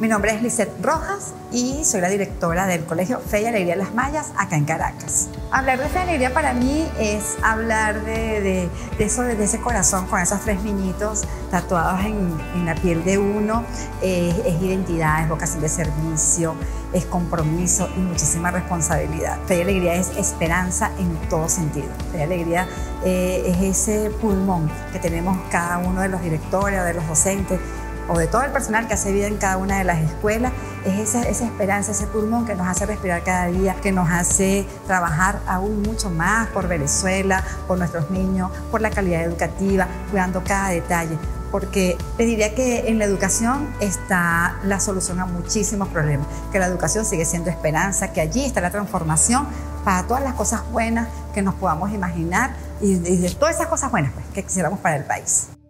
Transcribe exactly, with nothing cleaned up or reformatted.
Mi nombre es Lisette Rojas y soy la directora del Colegio Fe y Alegría Las Mayas acá en Caracas. Hablar de Fe y Alegría para mí es hablar de, de, de eso, de ese corazón con esos tres niñitos tatuados en, en la piel de uno. Eh, es identidad, es vocación de servicio, es compromiso y muchísima responsabilidad. Fe y Alegría es esperanza en todo sentido. Fe y Alegría eh, es ese pulmón que tenemos cada uno de los directores o de los docentes o de todo el personal que hace vida en cada una de las escuelas. Es esa, esa esperanza, ese pulmón que nos hace respirar cada día, que nos hace trabajar aún mucho más por Venezuela, por nuestros niños, por la calidad educativa, cuidando cada detalle. Porque les diría que en la educación está la solución a muchísimos problemas, que la educación sigue siendo esperanza, que allí está la transformación para todas las cosas buenas que nos podamos imaginar y, y de todas esas cosas buenas pues, que quisiéramos para el país.